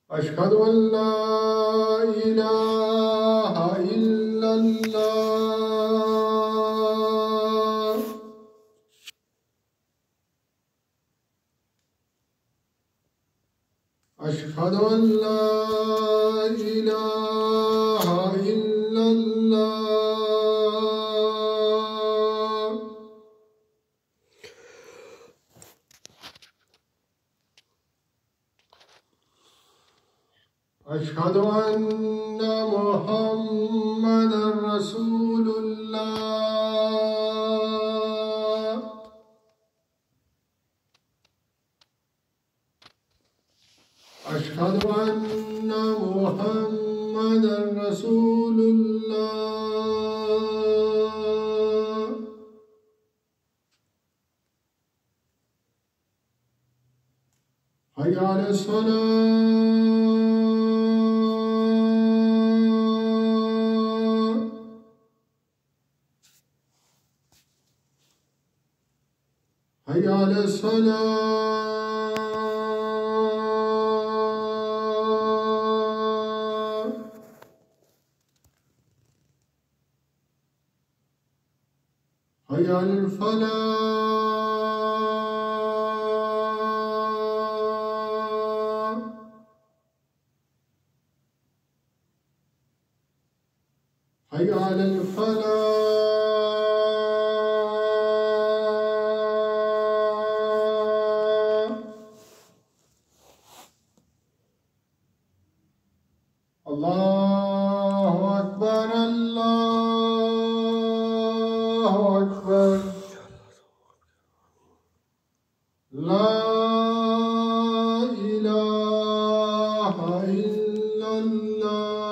أشهد أن لا إله إلا الله. أشهد أن لا إله إلا الله. أشهد أن محمدا رسول الله. أشهد أن محمدا رسول الله. حي على الصلاة. حي على الصلاة. حي على الفلاح. حي على الفلاح. الله أكبر الله أكبر. لا إله إلا الله.